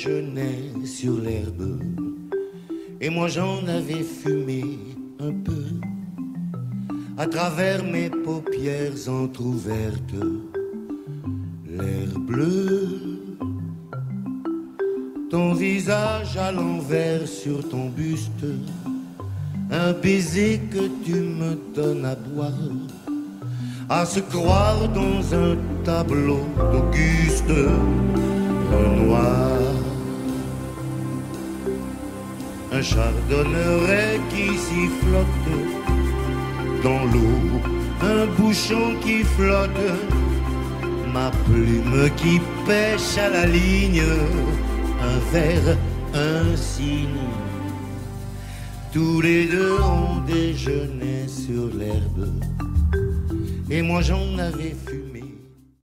déjeunait sur l'herbe, et moi j'en avais fumé un peu, à travers mes paupières entr'ouvertes, l'air bleu, ton visage à l'envers sur ton buste, un baiser que tu me donnes à boire, à se croire dans un tableau d'Auguste Renoir. Un chardonneret qui sifflote dans l'eau, un bouchon qui flotte, ma plume qui pêche à la ligne, un verre, un signe. Tous les deux on déjeunait sur l'herbe, et moi j'en avais fui